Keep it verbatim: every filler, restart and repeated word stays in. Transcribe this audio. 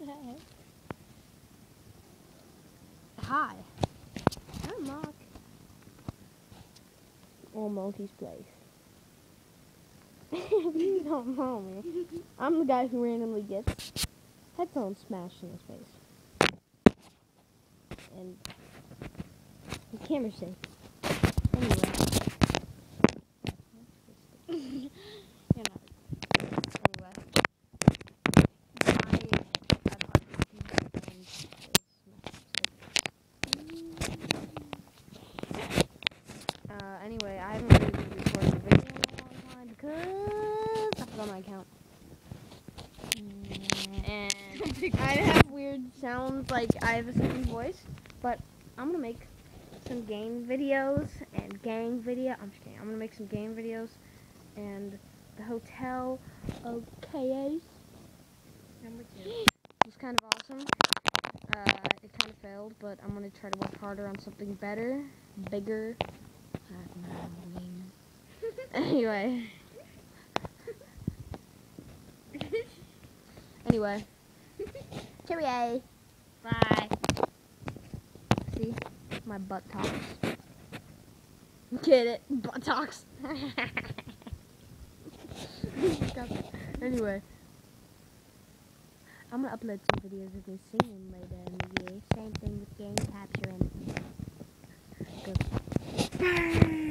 Hi. I'm Mark. Or Multi's place. You don't know me. I'm the guy who randomly gets headphones smashed in his face. And the camera's safe. Anyway. You're not. Anyway. Uh, anyway, I haven't really been recording a video in a long time because I forgot my account. And I have weird sounds, like I have a singing voice, but I'm gonna make some game videos and gang video. I'm just kidding. I'm gonna make some game videos and the hotel of chaos. Number two. It was kind of awesome. Uh, it kind of failed, but I'm gonna try to work harder on something better, bigger. Anyway. Anyway. Cheerio. Bye. See? My butt talks. Get it? Butt talks. Anyway. I'm gonna upload some videos of me singing later in the year. Same thing with game capture and... Good.